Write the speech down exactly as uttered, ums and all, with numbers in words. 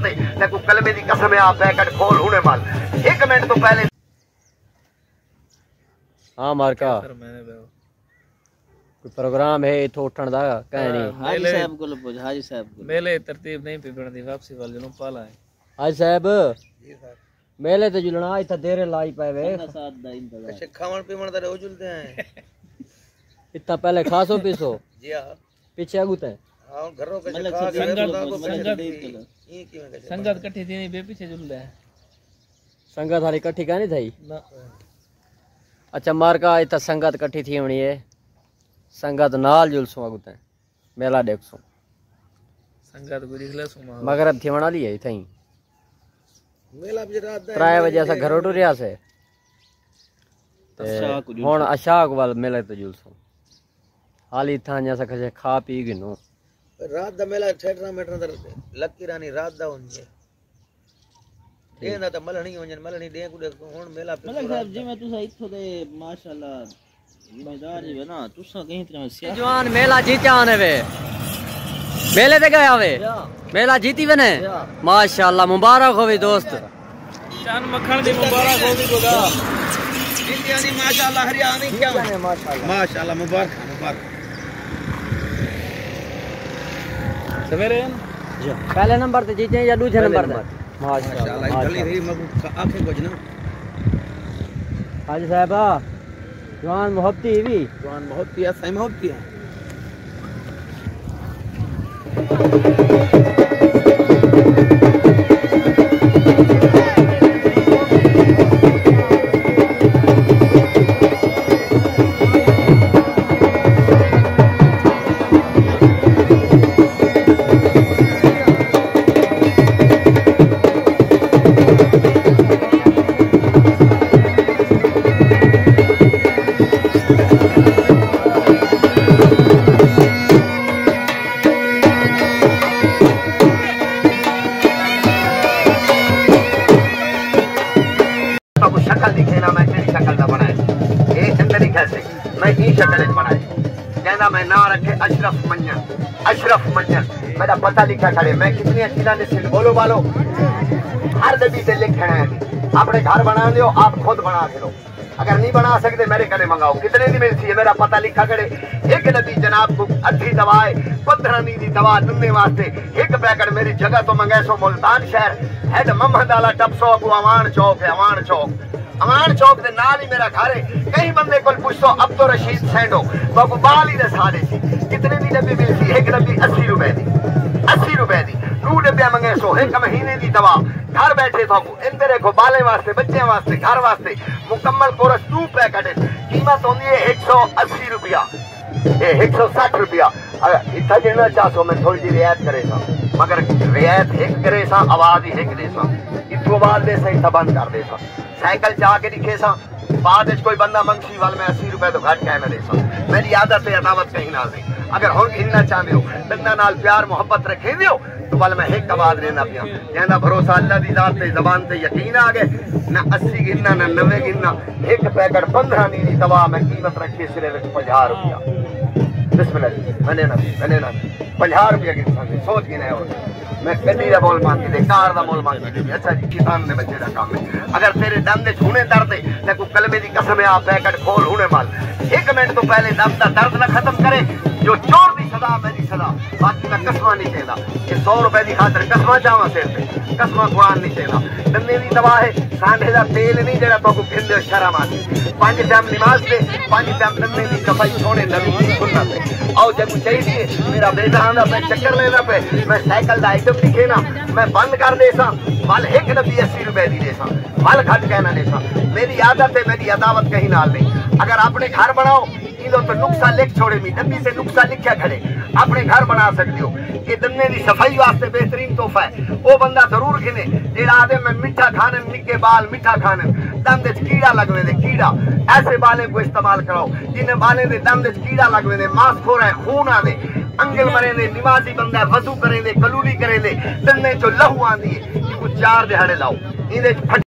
दर्द ते को कलमे दी कसम आ पैकेट खोल हुने माल एक मिनट तो पहले। हां मारका कोई प्रोग्राम है इथों उठण दा कह नहीं हाजी साहब को पूछ हाजी साहब को मेले तरतीब नहीं पे बनदी वापसी वाल जनो पाला है हाजी साहब जी सर मेले ते जुलना इथा देरे लाई पावे साथ दा इंतजार अच्छा खावन पीवन दा रो जुलते हैं इतना पहले खासो पीसो जी हां पीछे आगुते हां घरों के मतलब खा संगत संगत ये किवें संगत इकट्ठी थी बे पीछे जुलदा है संगत हाली इकट्ठी कानी थई ना। अच्छा मारका इतना संगत इकट्ठी थी होनी है संगत नाल जुलसो आगुते मेला देखसो संगत को दिखले सुमा मगरब थी वणा ली है थई मेला भी रात दा त्रै बजे असा घर टुरिया से हुन अशाक वाल मेले तो जुलसो हाली था सा खजे खा पी गिनो रात दा मेला ठेठरा मीटर दा लक्की रानी रात दा होनी ए ना त मलणी वंजन मलणी दे को हुन मेला मलक साहब जी मैं तुसा इथो दे माशाल्लाह जिम्मेदार जी ना तुसा कहीं तरह से जवान मेला जीता आने वे मेले ते गया वे मेला जीती वने माशाल्लाह मुबारक होवे दोस्त चांद मक्खन दी मुबारक होवी गोदा जीतियानी माशाल्लाह हरियाणी क्या माशाल्लाह माशाल्लाह मुबारक मुबारक सवेरे पहले नंबर ते जीते या दूसरे नंबर ते माशाल्लाह गली रही मगु आंखें कुछ ना हाजी साहब जवान मोहब्बती भी जवान मोहब्बती है सही मोहब्बती है मैं ना रखे अशरफ मंजन अशरफ मंजन मेरा पता लिखा खड़े मैं कितनी अच्छी तरह से बोलो वालो हर दबी से लिखना है अपने घर बना दो आप खुद बना के लो अगर नहीं बना सकते मेरे कने मंगाओ कितने दी मिलती है मेरा पता लिखा खड़े एक नबी जनाब को अद्धी दवाए पंद्रह दी दी दवा दुन्ने वास्ते एक पैकेट मेरी जगह तो मंगे सो मुल्तान शहर हेड मोहम्मद आला टपसो अबू अमान चौक है अमान चौक अमान चौक के नाल ही मेरा घर है कई बंदे को पूछो अब तो रशीद सैंडो बाबू बाल ही दसा दे सी कितने दी डब्बी मिलती एक डब्बी अस्सी रुपए दी अस्सी रुपए दी नू डब्बिया मंगे सो एक महीने की दवा घर बैठे था इन तेरे को बाले वास्ते बच्चे वास्ते घर वास्ते मुकम्मल कोरस टू पैकेट कीमत होती है एक सौ अस्सी रुपया एक सौ साठ रुपया इतना गिनना चाहो मैं थोड़ी जी रियायत करे सा मगर रियायत एक करे सा आवाज ही एक दे सा इतों बाद दे सा इतना बंद कर दे सा साइकिल जाके दिखे सा बाद कोई बंदा मंगसी वाल में अस्सी रुपए तो घट कह दे सा मेरी आदत है अदावत कहीं ना नहीं अगर हम गिनना चाहते हो बंदा नाल प्यार मोहब्बत रखे दियो तो वाल मैं एक आवाज लेना पिया कहना भरोसा अल्लाह दी जात ते जबान ते यकीन आ गए ना अस्सी गिनना ना नब्बे गिनना एक पैकेट पंद्रह दी दी दवा मैं कीमत रखी सिर्फ पचास रुपया बिस्मिल्लाह मैंने ना मैंने ना पचास रुपया गिन सकते सोच गिना है मैं गड्डी का मोल मांगी दे कार का मोल मांगी दे अच्छा जी किसान ने बच्चे का काम है अगर तेरे दम दे छूने दर्द ते को कलमे दी कसम आ पैकेट खोल हुने माल एक मिनट तो पहले दम दा दर्द ना खत्म करे जो चोर दी सदा मेरी सदा बाकी मैं कसमा नहीं देता ये सौ रुपए की खातर कसमा चावा सिर पे कसमा कुरान नहीं देता दंदे की दवा है सांडे का तेल नहीं जेड़ा तो को खिंदे शर्म आती पांच टाइम नमाज पे पांच टाइम दंदे की सफाई छोड़े नबी की सुन्नत है और जब चाहिए मेरा बेटा आंदा मैं चक्कर लेना पे मैं साइकिल का आइटम लिखे ना मैं बंद कर दे सा वाल एक नबी अस्सी रुपए दी दे सा वाल घट कहना दे सा मेरी आदत है मेरी अदावत कहीं नाल नहीं अगर अपने घर बनाओ इनो तो नुक्सा लिख छोड़े मी डब्बी से नुक्सा लिखा खड़े अपने घर बना सकते हो ये दन्ने की सफाई वास्ते बेहतरीन तोहफा है वो बंदा जरूर गिने जेड़ा आदे मैं मिठा खाने निके बाल मिठा खाने दम दे कीड़ा लगवे दे कीड़ा ऐसे बाले को इस्तेमाल कराओ जिन्हें बाले दे दम दे कीड़ा लगवे दे मांस खोर है खून आदे अंगल मरे दे निमाजी बंदा वजू करे दे कलूली करे दे दन्ने चो लहू आंदी है चार दिहाड़े लाओ इहदे